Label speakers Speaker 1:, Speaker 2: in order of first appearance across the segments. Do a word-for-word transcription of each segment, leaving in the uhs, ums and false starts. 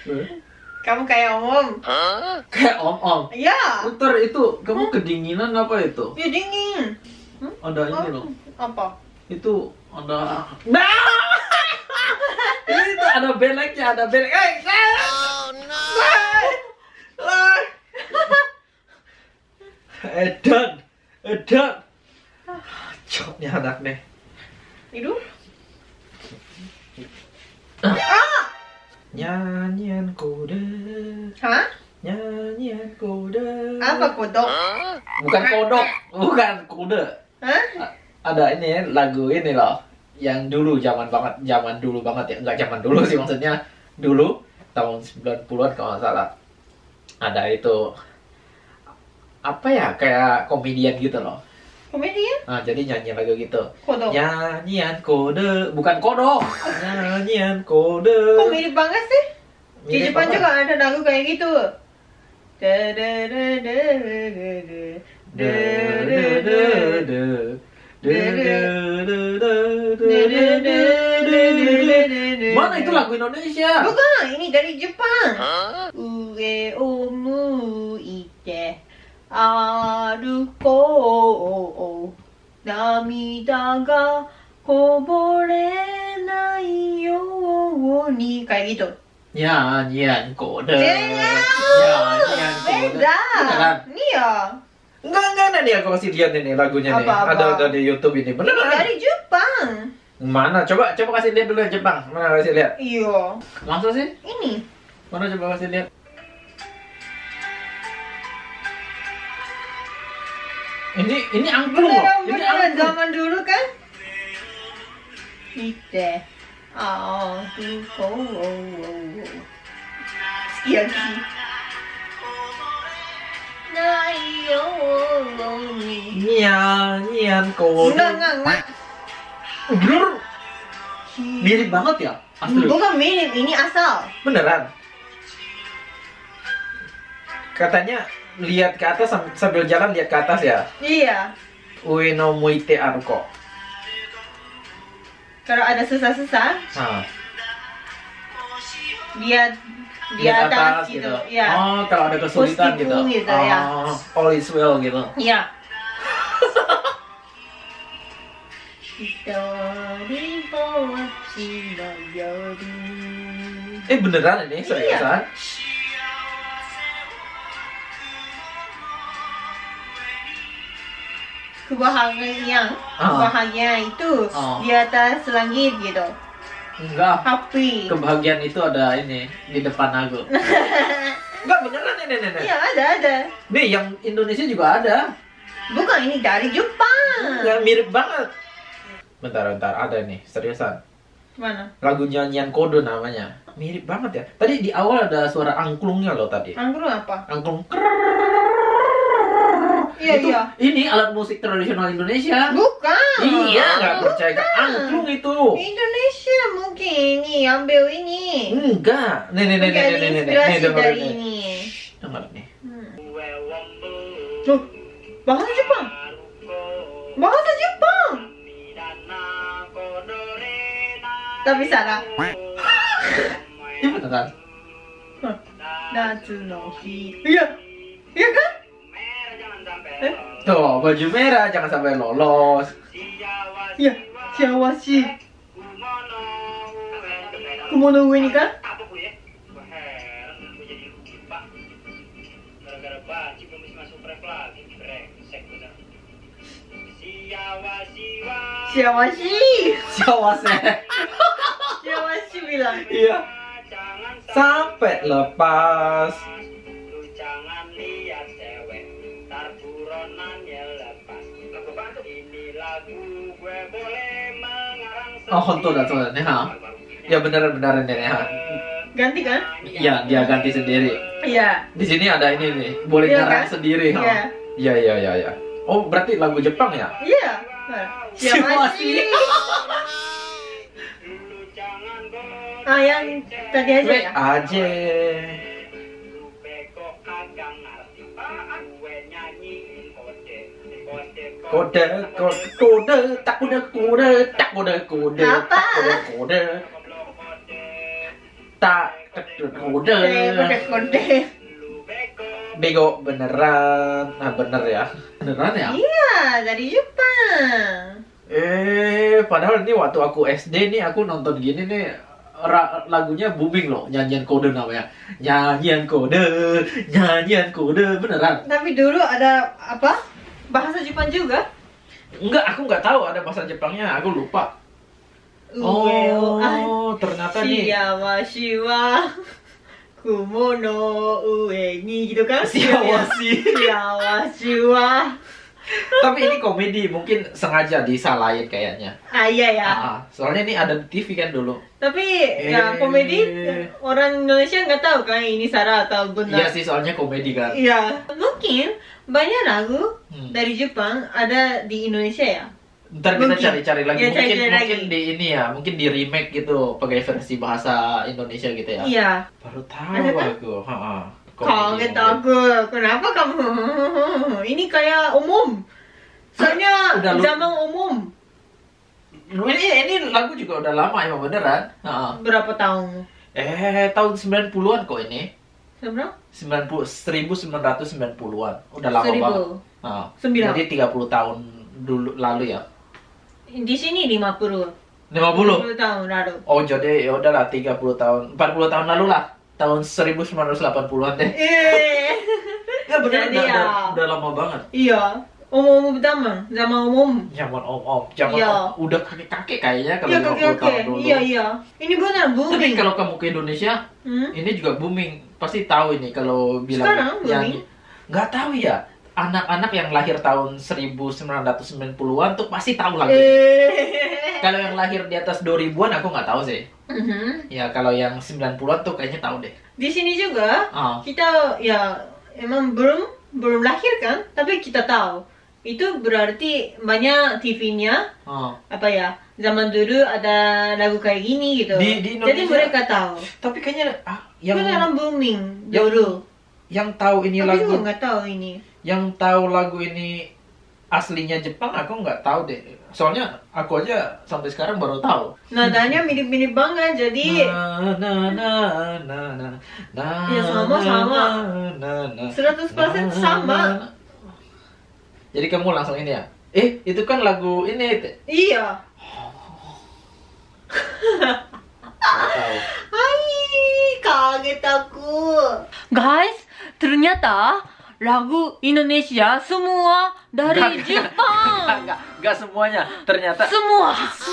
Speaker 1: Kamu kayak om-om.
Speaker 2: Kayak om-om.
Speaker 1: Iya.
Speaker 2: Bentar, itu kamu kedinginan apa itu?
Speaker 1: Ya dingin.
Speaker 2: Ada ini loh.
Speaker 1: Apa?
Speaker 2: Itu ada. Nah! Itu ada beleknya, ada belek. Eh, oh no. Edan, edan. Cok nih anak nih.
Speaker 1: Hidup.
Speaker 2: Ah! Nyanyian kuda.
Speaker 1: Hah?
Speaker 2: Nyanyian kuda.
Speaker 1: Apa kodok?
Speaker 2: Bukan kodok, bukan kuda.
Speaker 1: Hah?
Speaker 2: Ada ini ya, lagu ini loh, yang dulu zaman banget, zaman dulu banget ya, nggak zaman dulu sih maksudnya dulu tahun sembilan puluhan kalau nggak salah. Ada itu apa ya, kayak komedian gitu loh.
Speaker 1: Komedian?
Speaker 2: Nah, jadi nyanyi lagu gitu.
Speaker 1: Kodok.
Speaker 2: Nyanyian kode, bukan kodok. Nyanyian kode.
Speaker 1: Kok mirip banget sih? Di
Speaker 2: Mirip
Speaker 1: Jepang
Speaker 2: banget.
Speaker 1: juga ada lagu kayak gitu. Da da da da da da
Speaker 2: De, de, de, de. De, de, de, de, de, de, de, de, de. Mana itu lagu Indonesia?
Speaker 1: Bukan, ini dari Jepang. Ue omu ite aru ko namida ga koborenai youni, kayak gitu.
Speaker 2: Nyanyian kode.
Speaker 1: Iya.
Speaker 2: Nyanyian kode.
Speaker 1: Beda.
Speaker 2: Beneran?
Speaker 1: Iya.
Speaker 2: Enggak, enggak ada nih, aku kasih lihat ini lagunya nih.
Speaker 1: Apa-apa?
Speaker 2: Ada ada di YouTube ini.
Speaker 1: Ini
Speaker 2: Beneran?
Speaker 1: dari Jepang.
Speaker 2: Mana? Coba coba kasih lihat dulu yang Jepang. Mana kasih lihat?
Speaker 1: Iya.
Speaker 2: Masa sih?
Speaker 1: Ini.
Speaker 2: Mana coba kasih lihat? Ini ini angklung loh.
Speaker 1: Beneran,
Speaker 2: Ini
Speaker 1: beneran
Speaker 2: angklung.
Speaker 1: zaman dulu kan? Ite aru ko Sukiyaki.
Speaker 2: Nyanyian kode.
Speaker 1: Enggak, enggak, enggak.
Speaker 2: Blur. Mirip banget ya? Asli.
Speaker 1: Bukan mirip, ini asal.
Speaker 2: Beneran. Katanya lihat ke atas sam- sambil jalan lihat ke atas ya.
Speaker 1: Iya.
Speaker 2: Ue no muite aruko.
Speaker 1: Kalau ada susah-susah,
Speaker 2: Nah,
Speaker 1: dia di
Speaker 2: lihat
Speaker 1: atas, gitu. Iya.
Speaker 2: Oh, kalau ada kesulitan gitu.
Speaker 1: Meskipun gitu,
Speaker 2: oh,
Speaker 1: ya.
Speaker 2: all is well gitu.
Speaker 1: Iya. Hitori bochi no yoru.
Speaker 2: Eh beneran ini seriusan?
Speaker 1: Kebahagiaan,
Speaker 2: Ah.
Speaker 1: kebahagiaan itu
Speaker 2: Ah.
Speaker 1: di atas langit gitu.
Speaker 2: Enggak.
Speaker 1: Happy.
Speaker 2: Kebahagiaan itu ada ini di depan aku. Enggak beneran ini nenek.
Speaker 1: Iya, ada ada.
Speaker 2: Nih yang Indonesia juga ada.
Speaker 1: Bukan, ini dari Jepang.
Speaker 2: Yang mirip banget. Bentar bentar ada nih seriusan.
Speaker 1: Mana?
Speaker 2: Lagu nyanyian kode namanya. Mirip banget ya. Tadi di awal ada suara angklungnya loh tadi.
Speaker 1: Angklung apa?
Speaker 2: Angklung.
Speaker 1: Iya,
Speaker 2: Itu,
Speaker 1: iya.
Speaker 2: Ini alat musik tradisional Indonesia.
Speaker 1: Bukan.
Speaker 2: Iya, nggak percaya.
Speaker 1: Bukan.
Speaker 2: Angklung itu.
Speaker 1: Indonesia mungkin ini ambil ini.
Speaker 2: Enggak. Nih nih nih nih
Speaker 1: Mungkin
Speaker 2: nih nih nih.
Speaker 1: inspirasi
Speaker 2: Nih dengerin
Speaker 1: dari
Speaker 2: nih.
Speaker 1: ini.
Speaker 2: Dengar nih.
Speaker 1: Tuh, bahasa Jepang. Bahasa Jepang. Tapi salah.
Speaker 2: Ini beneran.
Speaker 1: Natsu no hi. Iya. Iya kan? Eh?
Speaker 2: Tuh, baju merah jangan sampai lolos.
Speaker 1: Iya. Shiawashi. Kumono ue ni kan? Shiawashi.
Speaker 2: Siawase.
Speaker 1: Shiawashi bilang.
Speaker 2: Iya. Sampai lepas. Oh, honto dah soalnya nih, ha. Ya beneran beneran deh, ha.
Speaker 1: Ganti kan?
Speaker 2: Iya, dia ganti sendiri.
Speaker 1: Iya.
Speaker 2: Di sini ada ini nih, boleh
Speaker 1: Iya,
Speaker 2: ngarang
Speaker 1: kan?
Speaker 2: sendiri, ha.
Speaker 1: Iya.
Speaker 2: Iya, iya, iya, iya. Oh, berarti lagu Jepang ya?
Speaker 1: Iya. Shiawashi. Ah, yang tadi aja
Speaker 2: Weh,
Speaker 1: ya?
Speaker 2: aja. Kode, kode, kode, tak kode, kode, tak kode, kode,
Speaker 1: Apa?
Speaker 2: tak kode, kode. Tak Kode.
Speaker 1: Eh, kode-kode.
Speaker 2: Bego beneran. Nah, bener ya. Beneran ya?
Speaker 1: Iya, dari Jepang.
Speaker 2: Eh, padahal ini waktu aku S D nih aku nonton gini nih ra- lagunya booming loh, nyanyian kode namanya. Nyanyian kode, nyanyian kode beneran.
Speaker 1: Tapi dulu ada apa? Bahasa Jepang juga?
Speaker 2: Enggak, aku nggak tahu ada bahasa Jepangnya, aku lupa.
Speaker 1: Ue o ai.
Speaker 2: Oh, ternyata nih
Speaker 1: Shiawashi wa kumo no ue ni gitu kan?
Speaker 2: Shiawashi.
Speaker 1: Shiawashi wa.
Speaker 2: Tapi ini komedi, mungkin sengaja disalahin kayaknya.
Speaker 1: Ah iya ya.
Speaker 2: Ah, soalnya ini ada di T V kan dulu.
Speaker 1: Tapi ya
Speaker 2: Eh.
Speaker 1: komedi orang Indonesia nggak tahu kan ini salah atau benar.
Speaker 2: Iya sih, soalnya komedi kan.
Speaker 1: Iya. Mungkin banyak lagu
Speaker 2: Hmm.
Speaker 1: dari Jepang ada di Indonesia ya.
Speaker 2: Ntar kita
Speaker 1: Mungkin.
Speaker 2: cari-cari lagi,
Speaker 1: Ya,
Speaker 2: mungkin
Speaker 1: cari-cari
Speaker 2: mungkin
Speaker 1: lagi.
Speaker 2: di ini ya, mungkin di remake gitu, pakai versi bahasa Indonesia gitu ya.
Speaker 1: Iya.
Speaker 2: Baru tahu
Speaker 1: Ada kan?
Speaker 2: aku. Ha-ha.
Speaker 1: Kaget
Speaker 2: Komedi.
Speaker 1: aku. Kenapa kamu? Ini kayak umum. Soalnya
Speaker 2: Udah lu-
Speaker 1: zaman umum.
Speaker 2: Ini ini lagu juga udah lama emang beneran. Ha-ha.
Speaker 1: Berapa tahun?
Speaker 2: Eh, tahun sembilan puluhan kok ini.
Speaker 1: Seberapa?
Speaker 2: sembilan puluh seribu sembilan ratus sembilan puluhan. Udah lama
Speaker 1: Seribu.
Speaker 2: banget. Ha.
Speaker 1: Sembilan.
Speaker 2: Jadi tiga puluh tahun dulu lalu ya.
Speaker 1: Di sini lima puluh.
Speaker 2: lima puluh.
Speaker 1: tahun lalu.
Speaker 2: Oh, jadi ya udahlah tiga puluh tahun, empat puluh tahun lalu lah. Tahun seribu sembilan ratus delapan puluhan deh.
Speaker 1: Eh.
Speaker 2: Ya bener,
Speaker 1: Jadi
Speaker 2: udah,
Speaker 1: ya.
Speaker 2: udah, udah lama banget.
Speaker 1: Iya. Umum zaman, zaman umum.
Speaker 2: Zaman om-om, zaman
Speaker 1: Iya.
Speaker 2: om- udah kakek-kakek kayaknya kalau
Speaker 1: Iya,
Speaker 2: lima
Speaker 1: oke
Speaker 2: puluh
Speaker 1: oke.
Speaker 2: tahun dulu.
Speaker 1: Iya, iya. Ini benar
Speaker 2: Tapi
Speaker 1: booming.
Speaker 2: kalau kamu ke Indonesia,
Speaker 1: Hmm?
Speaker 2: ini juga booming. Pasti tahu ini kalau bilang
Speaker 1: Sekarang booming?
Speaker 2: nggak tahu ya. Anak-anak yang lahir tahun seribu sembilan ratus sembilan puluhan tuh pasti tahu lagu ini.
Speaker 1: Eh.
Speaker 2: Kalau yang lahir di atas dua ribuan aku nggak tahu sih.
Speaker 1: Mhm.
Speaker 2: Ya kalau yang sembilan puluhan tuh kayaknya tahu deh.
Speaker 1: Di sini juga
Speaker 2: Ah.
Speaker 1: kita ya emang belum belum lahir kan, tapi kita tahu. Itu berarti banyak T V-nya
Speaker 2: Ah.
Speaker 1: apa ya? Zaman dulu ada lagu kayak gini gitu.
Speaker 2: Di- di
Speaker 1: Jadi
Speaker 2: Indonesia-
Speaker 1: mereka tahu.
Speaker 2: Tapi kayaknya ah, yang
Speaker 1: Beneran booming
Speaker 2: yang-
Speaker 1: dulu.
Speaker 2: yang tahu ini
Speaker 1: Tapi
Speaker 2: lagu
Speaker 1: juga nggak tahu ini.
Speaker 2: yang tahu lagu ini aslinya Jepang aku nggak tahu deh. Soalnya aku aja sampai sekarang baru tahu.
Speaker 1: Nadanya mirip-mirip banget, jadi
Speaker 2: Na, na, na, na, na, na,
Speaker 1: Ya, sama-sama.
Speaker 2: na, na, na,
Speaker 1: seratus persen
Speaker 2: na,
Speaker 1: sama.
Speaker 2: na. Jadi kamu langsung ini ya? Eh, itu kan lagu ini. Teh.
Speaker 1: Iya.
Speaker 2: Nggak tahu.
Speaker 1: Hai, kaget aku. Guys, ternyata lagu Indonesia semua dari
Speaker 2: Nggak, nggak,
Speaker 1: Jepang.
Speaker 2: nggak, nggak semuanya. Ternyata
Speaker 1: Semua.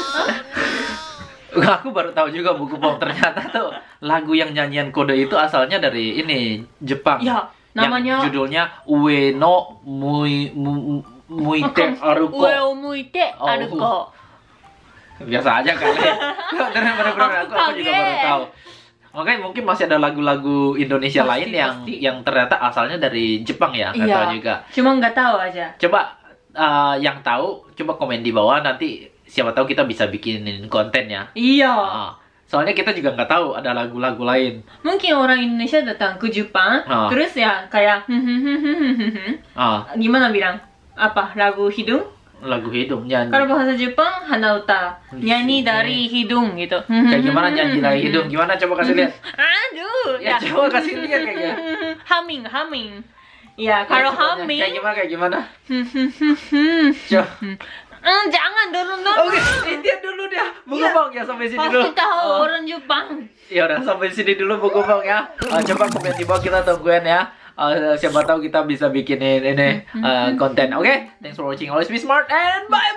Speaker 2: aku baru tahu juga buku Pom. Ternyata tuh lagu yang nyanyian kode itu asalnya dari ini Jepang.
Speaker 1: Ya, namanya
Speaker 2: yang judulnya Ue no Mui Mu- Muite Aruko.
Speaker 1: Ue o muite
Speaker 2: Oh.
Speaker 1: aruko.
Speaker 2: Biasa aja kali. Bener-bener aku, aku juga baru tahu. Makanya mungkin masih ada lagu-lagu Indonesia
Speaker 1: Pasti,
Speaker 2: lain yang
Speaker 1: pasti.
Speaker 2: yang ternyata asalnya dari Jepang ya, nggak
Speaker 1: Iya.
Speaker 2: tahu juga.
Speaker 1: Cuma nggak tahu aja.
Speaker 2: Coba uh, yang tahu coba komen di bawah, nanti siapa tahu kita bisa bikinin konten ya.
Speaker 1: Iya.
Speaker 2: Ah, soalnya kita juga nggak tahu ada lagu-lagu lain.
Speaker 1: Mungkin orang Indonesia datang ke Jepang,
Speaker 2: Ah.
Speaker 1: terus ya kayak
Speaker 2: Ah,
Speaker 1: gimana bilang? Apa lagu hidung?
Speaker 2: lagu hidung nyanyi.
Speaker 1: Kalau bahasa Jepang hanauta, nyanyi dari hidung gitu.
Speaker 2: Kayak gimana nyanyi dari hidung? Gimana coba kasih lihat?
Speaker 1: Aduh,
Speaker 2: Ya, coba kasih lihat kayaknya.
Speaker 1: Humming, humming. Ya, kalau
Speaker 2: Ya, coba
Speaker 1: humming,
Speaker 2: kayak gimana kayak gimana? Coba.
Speaker 1: Hmm, jangan dulu dulu.
Speaker 2: Oke, ini dia dulu dia. Buku
Speaker 1: Iya.
Speaker 2: Bang ya sampai sini
Speaker 1: Pasti
Speaker 2: dulu.
Speaker 1: tahu
Speaker 2: Oh.
Speaker 1: orang Jepang.
Speaker 2: Ya udah sampai sini dulu Buku Bang ya. Uh, coba komen di bawah, kita tungguin ya. Uh, siapa tahu kita bisa bikinin ini uh, konten. Oke, thanks for watching. Always be smart and bye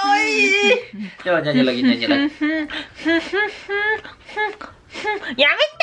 Speaker 2: bye. Coba nyanyi lagi nyanyi lagi.
Speaker 1: Ya,